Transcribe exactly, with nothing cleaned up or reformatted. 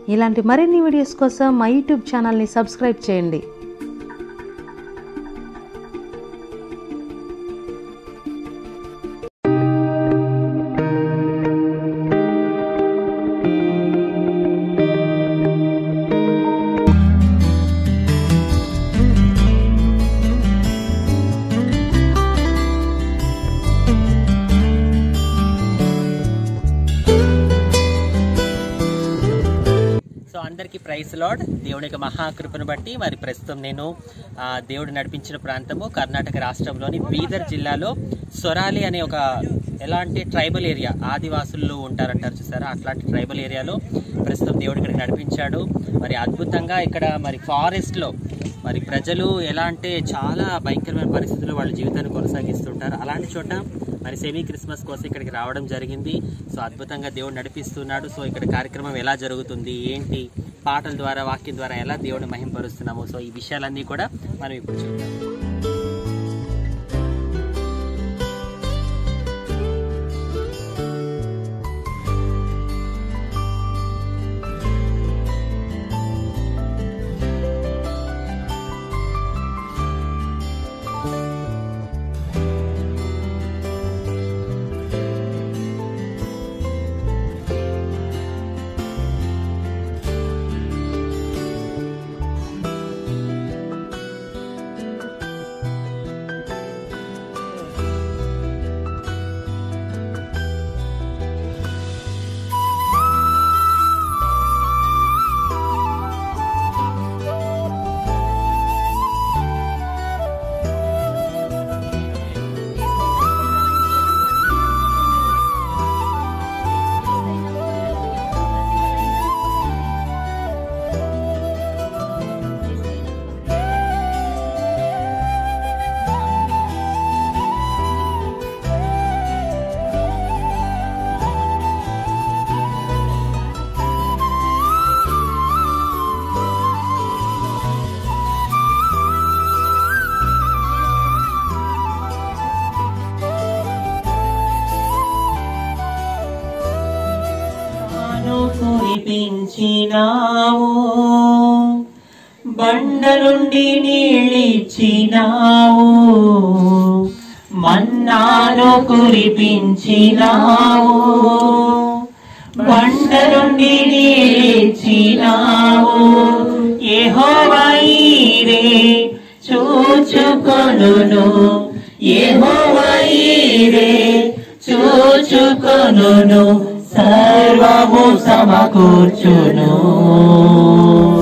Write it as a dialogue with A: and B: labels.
A: ఇలాంటి మరిన్ని వీడియోస్ కోసం మా యూట్యూబ్ ఛానల్ని సబ్స్క్రైబ్ చేయండి.
B: అందరికీ ప్రైజ్ లార్డ్. దేవుని యొక్క మహాకృపను బట్టి మరి ప్రస్తుతం నేను దేవుడు నడిపించిన ప్రాంతము కర్ణాటక రాష్ట్రంలోని బీదర్ జిల్లాలో సొరాలి అనే ఒక ఎలాంటి ట్రైబల్ ఏరియా, ఆదివాసులు ఉంటారంటారు చూసారా, అట్లాంటి ట్రైబల్ ఏరియాలో ప్రస్తుతం దేవుడు ఇక్కడికి నడిపించాడు. మరి అద్భుతంగా ఇక్కడ మరి ఫారెస్ట్లో మరి ప్రజలు ఎలా అంటే చాలా భయంకరమైన పరిస్థితుల్లో వాళ్ళ జీవితాన్ని కొనసాగిస్తుంటారు. అలాంటి చోట మరి సెమీ క్రిస్మస్ కోసం ఇక్కడికి రావడం జరిగింది. సో అద్భుతంగా దేవుడు నడిపిస్తున్నాడు. సో ఇక్కడ కార్యక్రమం ఎలా జరుగుతుంది, ఏంటి, పాటల ద్వారా వాక్యం ద్వారా ఎలా దేవుడిని మహింపరుస్తున్నాము, సో ఈ విషయాలన్నీ కూడా మనం ఇప్పుడు చూద్దాం. కురిపించినావు, బండ నుండి నీళ్ళిచ్చినావు, మన్నాను కురిపించినావు, బండ నుండి నీళ్ళిచ్చినావు. యెహోవా ఈరే చూచుకొనును, యెహోవా ఈరే చూచుకొనును, సర్వము సమకూర్చును.